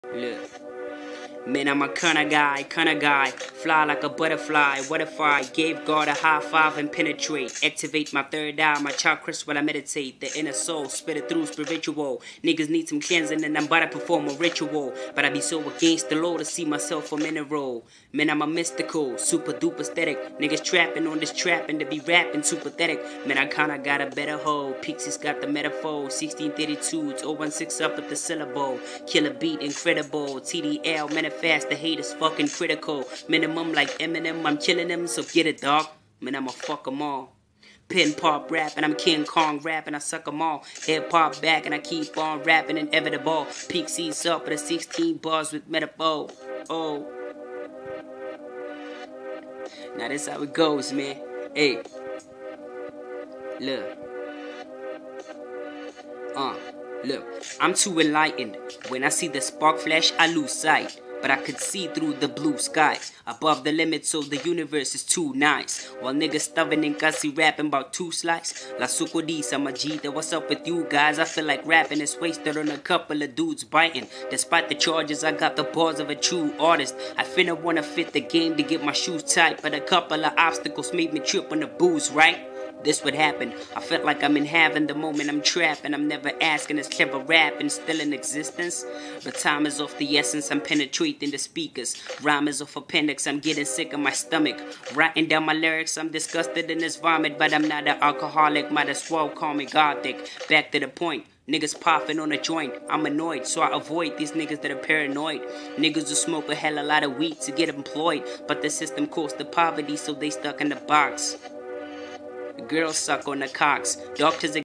Look. Man, I'm a kinda guy, fly like a butterfly. What if I gave God a high five and penetrate? Activate my third eye, my chakras while I meditate. The inner soul, spit it through spiritual. Niggas need some cleansing and I'm about to perform a ritual. But I be so against the law to see myself a mineral. Man, I'm a mystical, super duper aesthetic. Niggas trapping on this trapping to be rapping too pathetic. Man, I kinda got a better hoe. Phiks has got the metaphor. 1632, it's 016 up with the syllable. Killer beat, incredible. TDL, manifest, the hate is fucking critical. Minimum like Eminem, I'm killing them, so get it, dog. Man, I'ma fuck them all. Pin pop rapping, I'm King Kong rapping, I suck them all. Hip hop back and I keep on rapping, inevitable. Phiks eats up with the 16 bars with metaphor. Oh. Now this how it goes, man. Hey. Look. Look, I'm too enlightened. When I see the spark flash, I lose sight. But I could see through the blue skies. Above the limits, so the universe is too nice. While niggas stubborn and gussy rapping about two slices. La sucodisa, Majita, what's up with you guys? I feel like rapping is wasted on a couple of dudes biting. Despite the charges, I got the bars of a true artist. I finna wanna fit the game to get my shoes tight. But a couple of obstacles made me trip on the booze, right? This would happen. I felt like I'm in heaven the moment I'm trapping. I'm never asking, is clever rapping still in existence? But time is of the essence, I'm penetrating the speakers. Rhyme is of appendix, I'm getting sick of my stomach. Writing down my lyrics, I'm disgusted in this vomit. But I'm not an alcoholic, might as well call me gothic. Back to the point. Niggas popping on a joint, I'm annoyed, so I avoid these niggas that are paranoid. Niggas who smoke a hell a lot of weed to get employed. But the system caused the poverty, so they stuck in the box. Girls suck on the cocks. Doctors